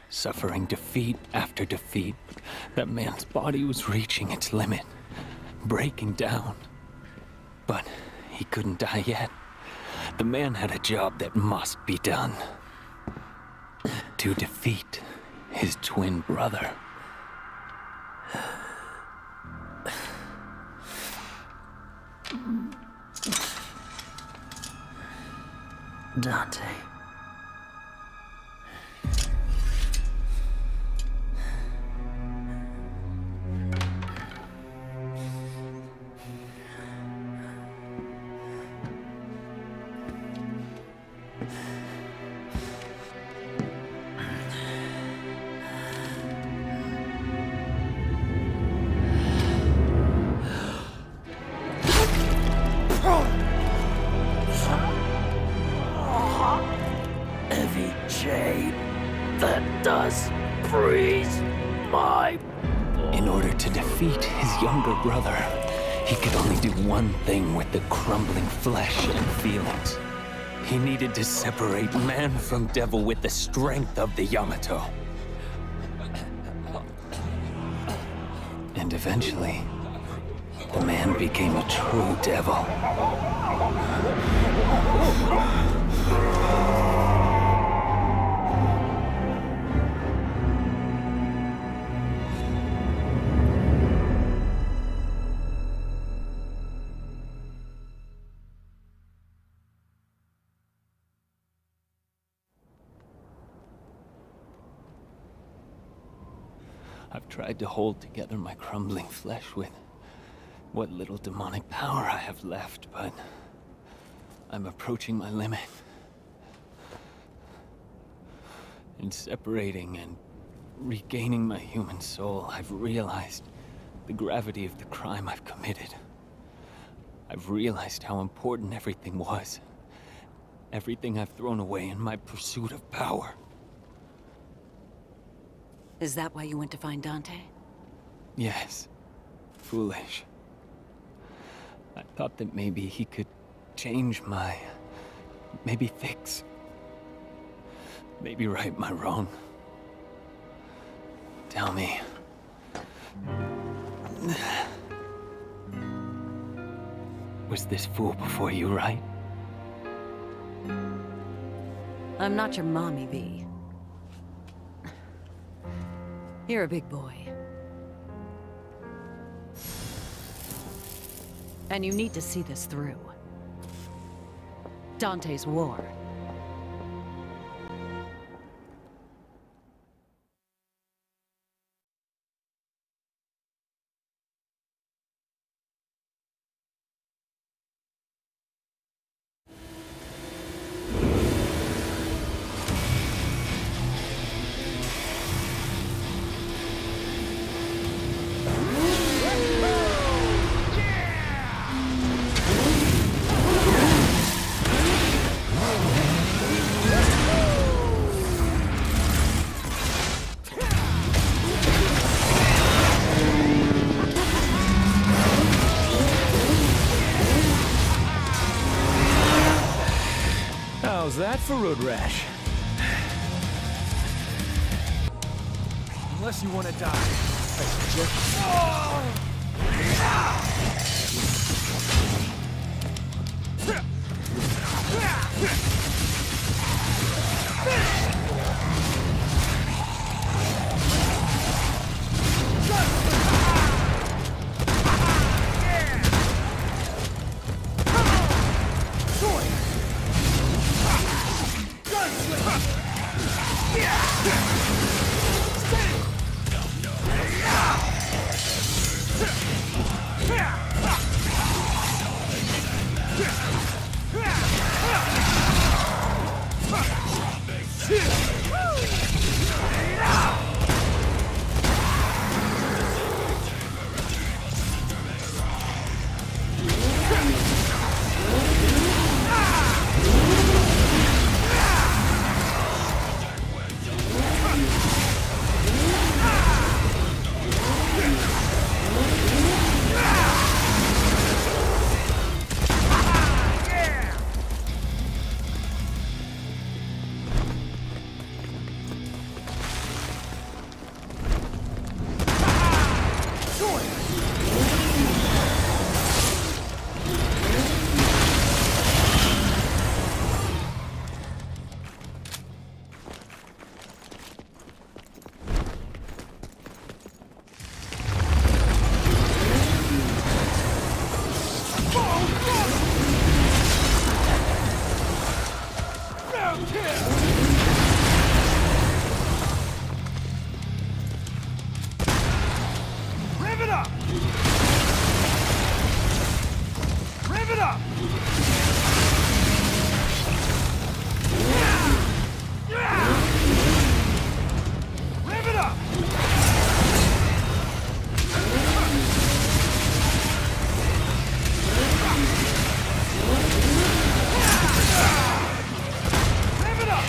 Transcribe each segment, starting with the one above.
suffering defeat after defeat. That man's body was reaching its limit, breaking down. But he couldn't die yet. The man had a job that must be done. To defeat his twin brother. Dante. Heavy chain that does freeze my... In order to defeat his younger brother, he could only do one thing with the crumbling flesh and feelings. He needed to separate man from devil with the strength of the Yamato. And eventually, the man became a true devil. I've tried to hold together my crumbling flesh with what little demonic power I have left, but I'm approaching my limit. In separating and regaining my human soul, I've realized the gravity of the crime I've committed. I've realized how important everything was. Everything I've thrown away in my pursuit of power. Is that why you went to find Dante? Yes. Foolish. I thought that maybe he could change maybe fix... maybe right my wrong. Tell me. Was this fool before you, right? I'm not your mommy, V. You're a big boy. And you need to see this through. Dante's war. How's that for road rash? Unless you want to die, I suggest... Rev it up! Rev it up! Rev it up! Rev it up!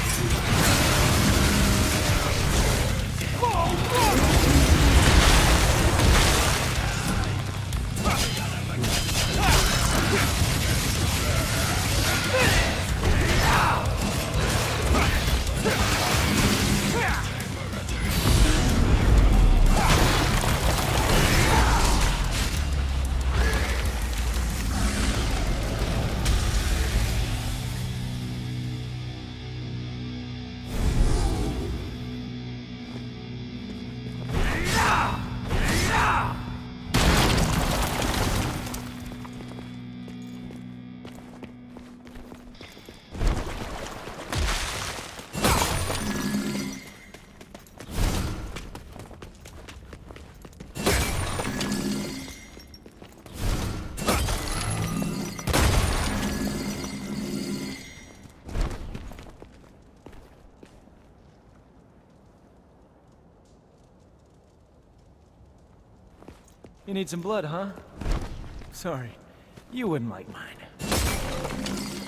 You need some blood, huh? Sorry, you wouldn't like mine.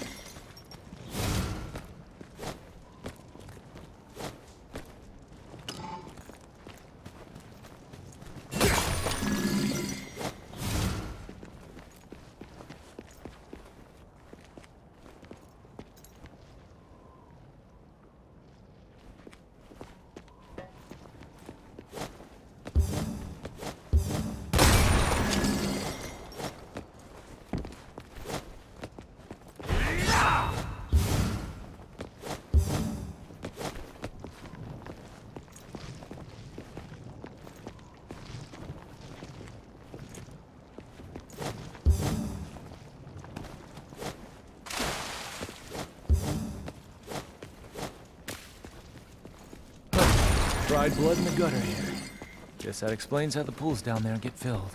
Dried blood in the gutter here. Guess that explains how the pools down there get filled.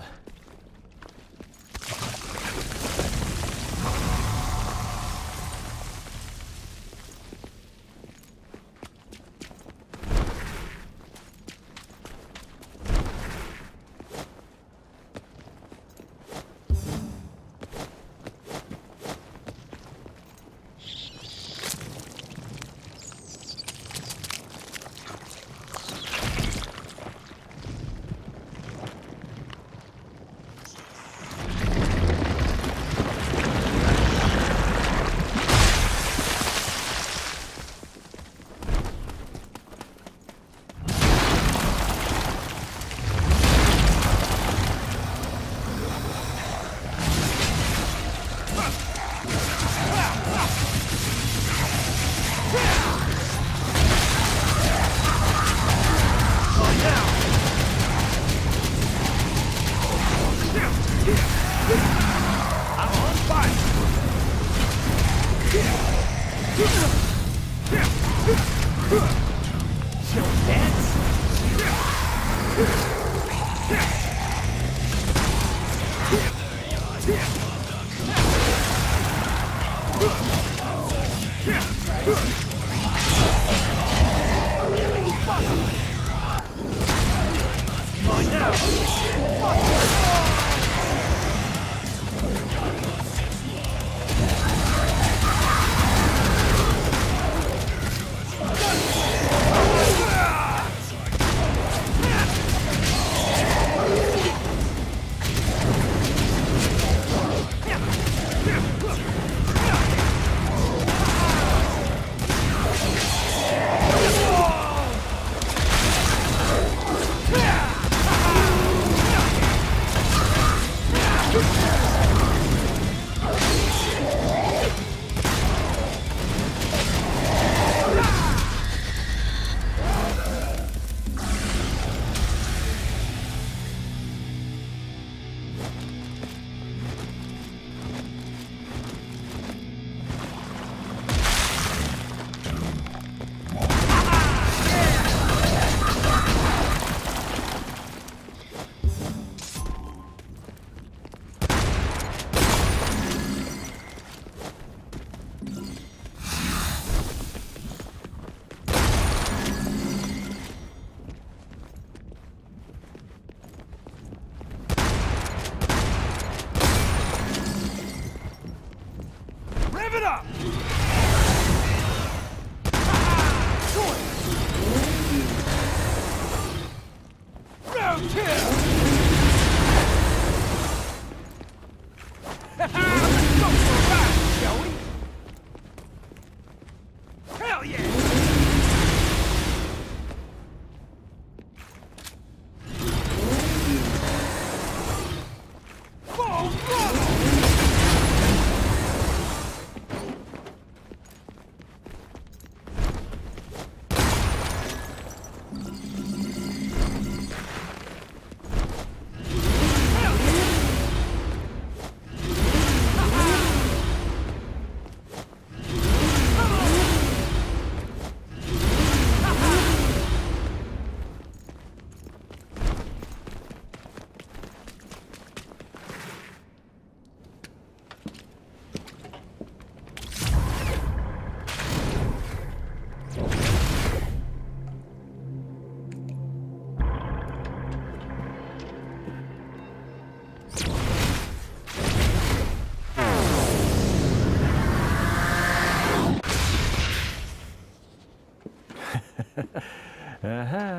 Uh-huh.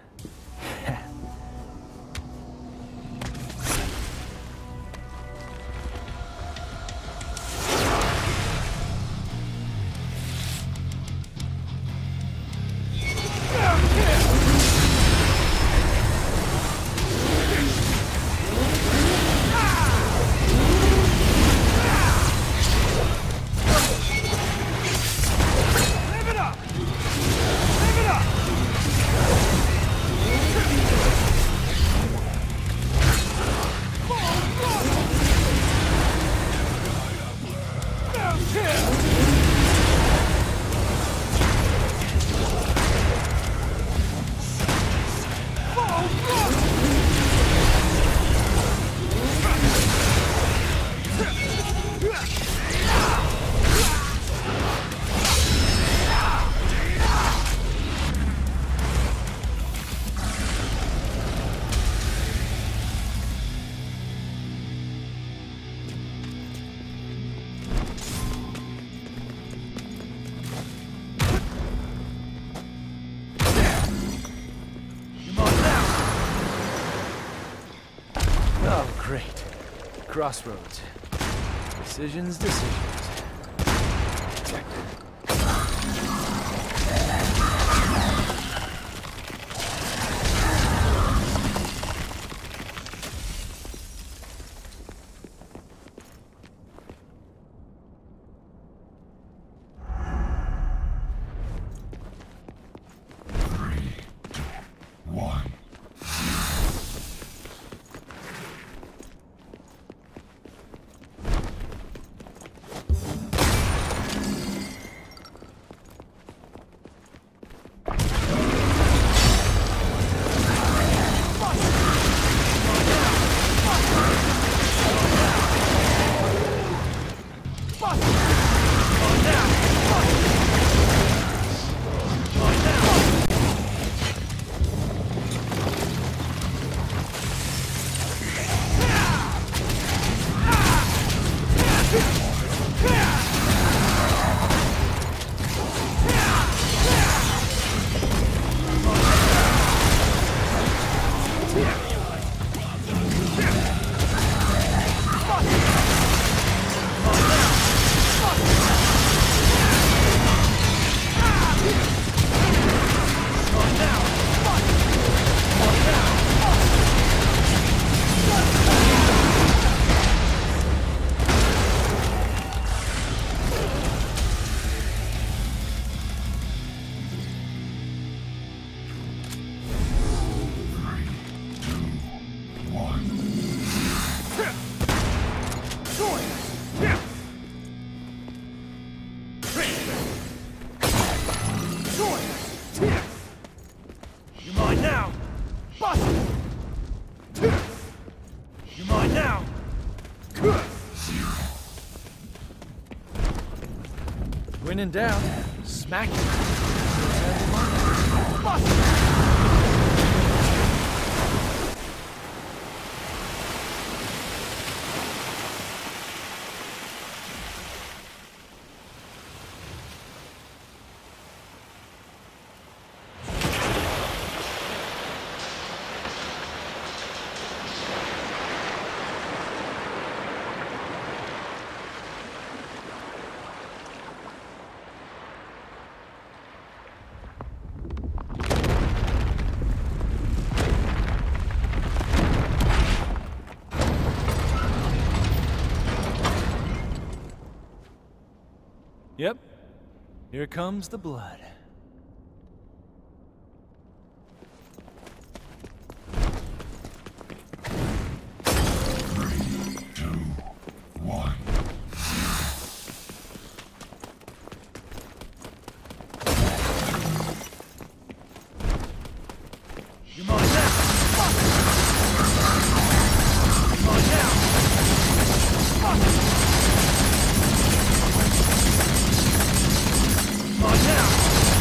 Oh, great. Crossroads. Decisions. You're mine now! Bust it! You're mine now! When in doubt, smack it. Bust it! Yep. Here comes the blood. Now!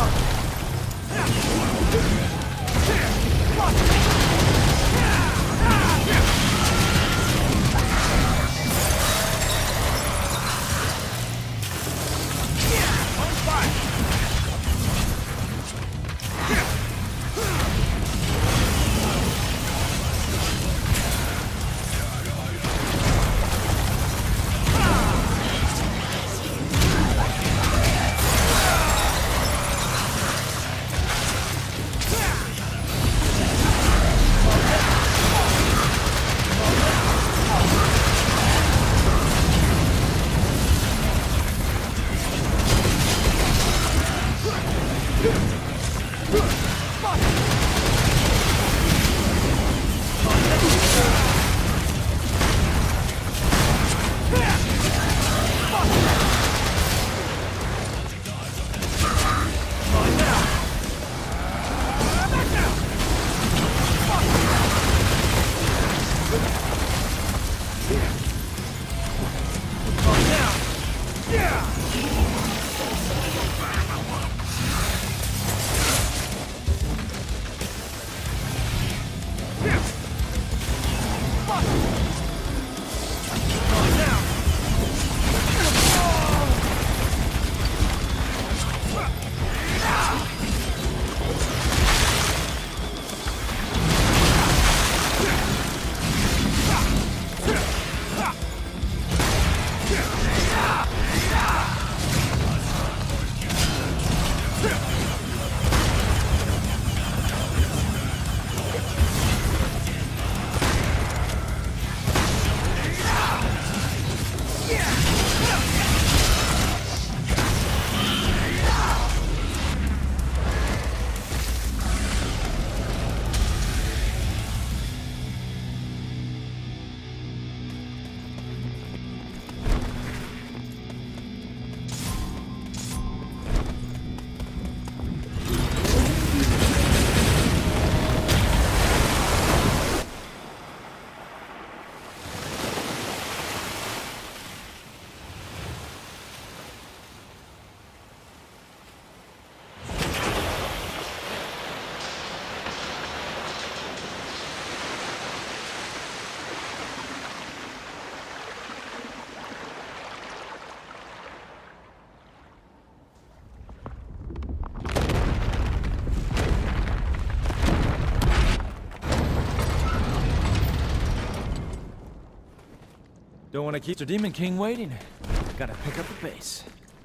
Don't want to keep the Demon King waiting. Gotta pick up the pace.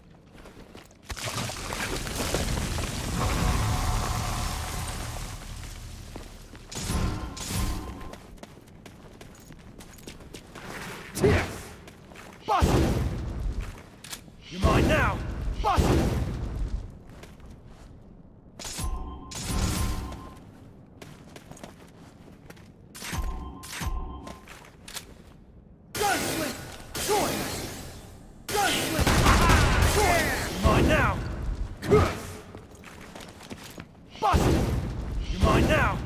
Bust! You're mine now! Bust! Gunslinger! Join us! Gunslinger! You're mine now! Bust! You're mine now!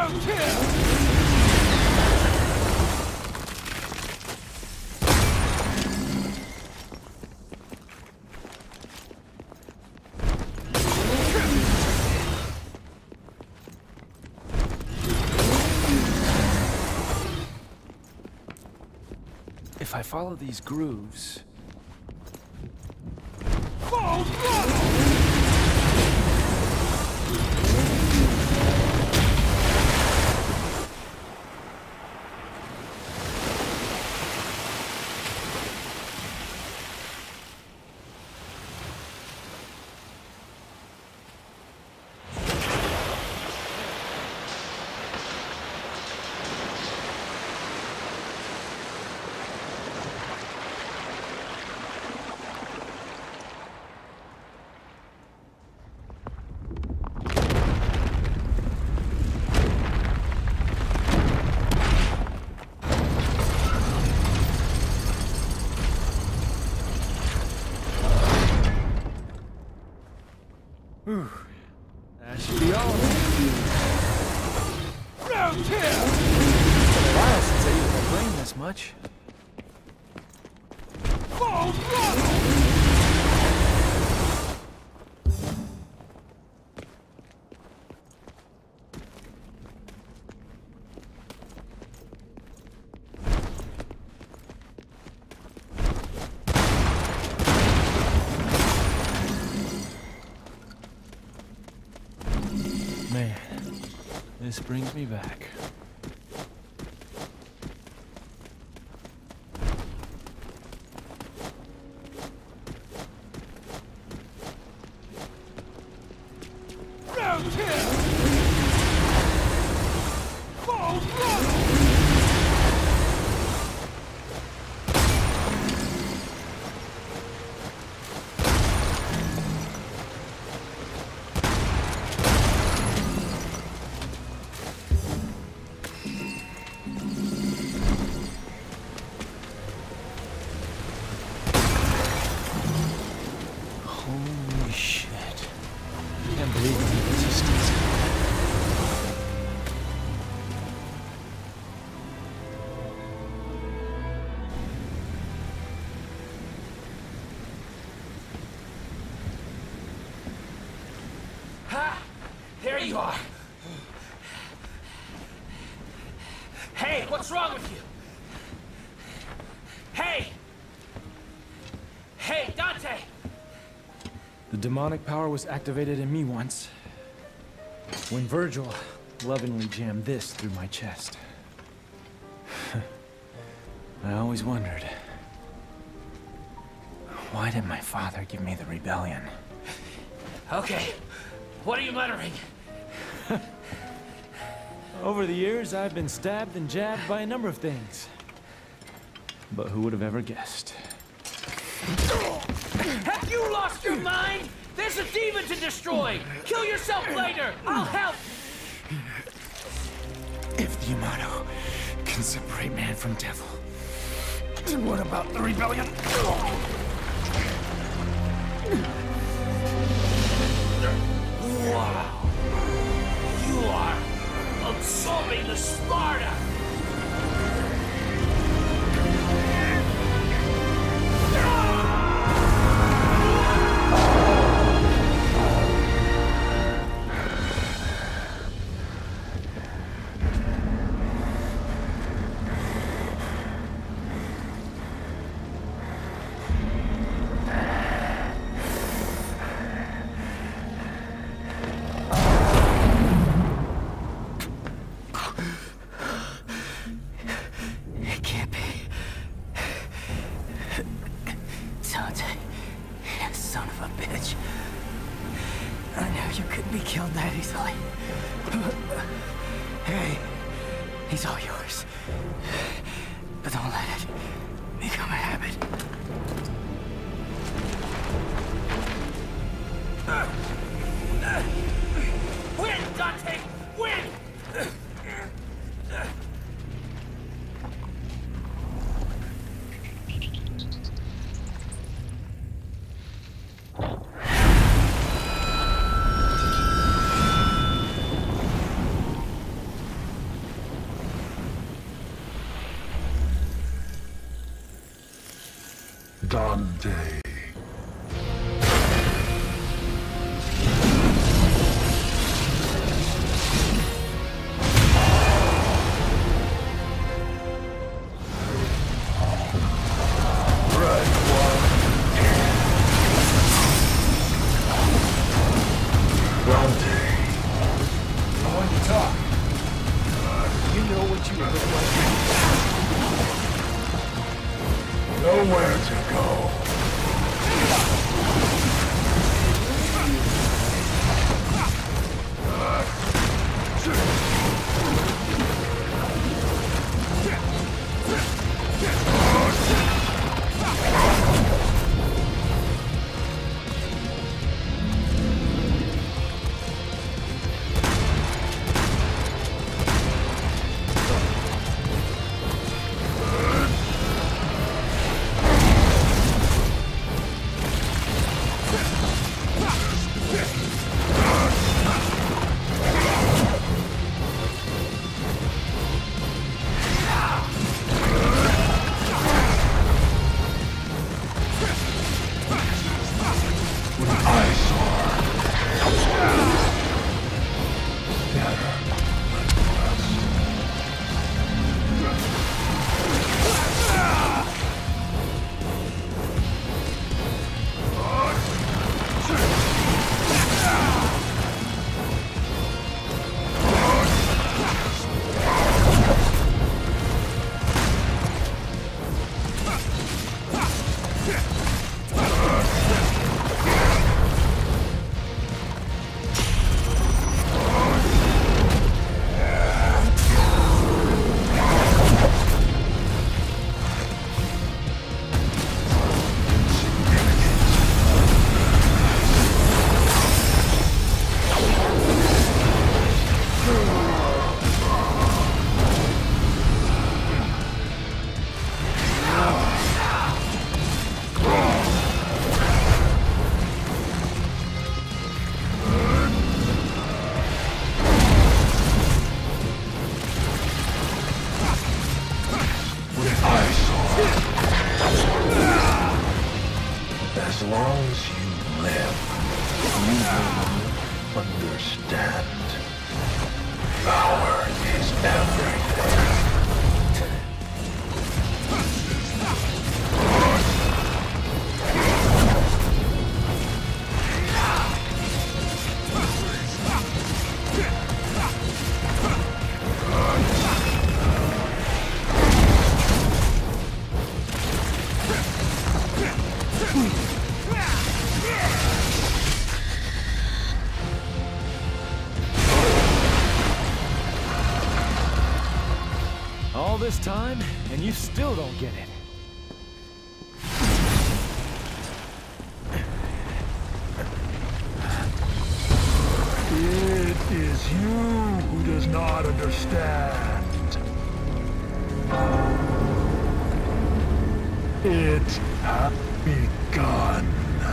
If I follow these grooves... Whew. That should be all of it. Round two! It's been a while since I used my brain this much. Man, this brings me back. Round two! Holy shit. Can't believe I'm in resistance. Ha! There you are! Hey, what's wrong with you? Hey! Hey, Dante! The demonic power was activated in me once, when Virgil lovingly jammed this through my chest. I always wondered, why did my father give me the rebellion? Okay, what are you muttering? Over the years, I've been stabbed and jabbed by a number of things. But who would have ever guessed? Have you lost your mind? There's a demon to destroy! Kill yourself later! I'll help! If the Yamato can separate man from devil, then what about the rebellion? Wow! You are absorbing the Sparta! Hey, he's all yours. But don't let it become a habit. Win, Dante! Win! Dante. Nowhere to go. As long as you live, you will understand. Power is everything. All this time, and you still don't get it. It is you who does not understand. It has begun.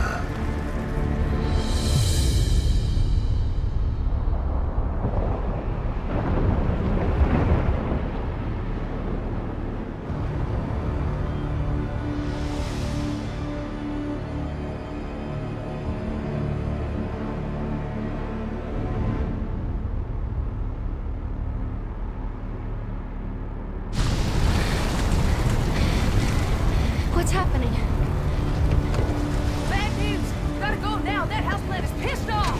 What's happening? Bad news! Gotta go now! That houseplant is pissed off!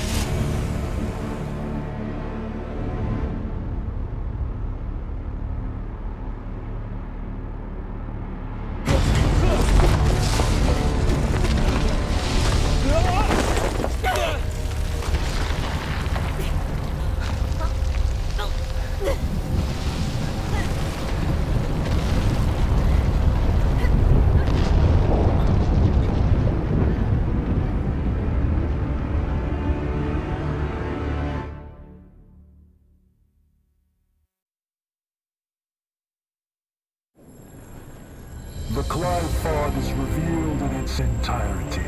The cloud fog is revealed in its entirety.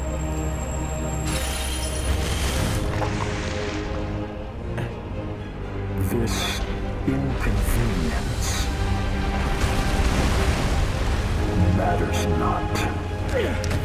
This inconvenience matters not.